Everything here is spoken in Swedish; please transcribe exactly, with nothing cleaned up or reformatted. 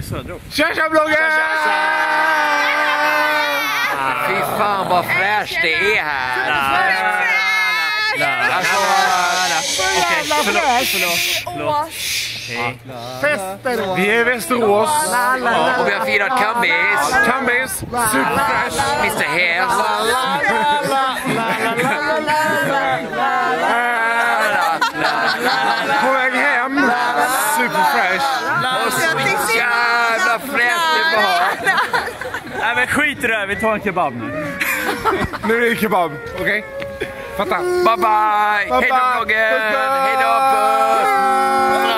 söder. Tja tja bloggen! Fy fan vad fräscht det är här. Alltså, okej, förlåt, förlåt, förlåt. Fester. Vi är i Västerås. Ja, och vi har firat Kambis. Kambis. Superfresh. mister Häs. På väg hem. Superfresh. Och så jävla fräscht det var. Nej men skit i det här, vi tar en kebab nu. Nu är det kebab, okej? Okay? Fatta. Bye bye. Hej då bloggen. Hej då puss.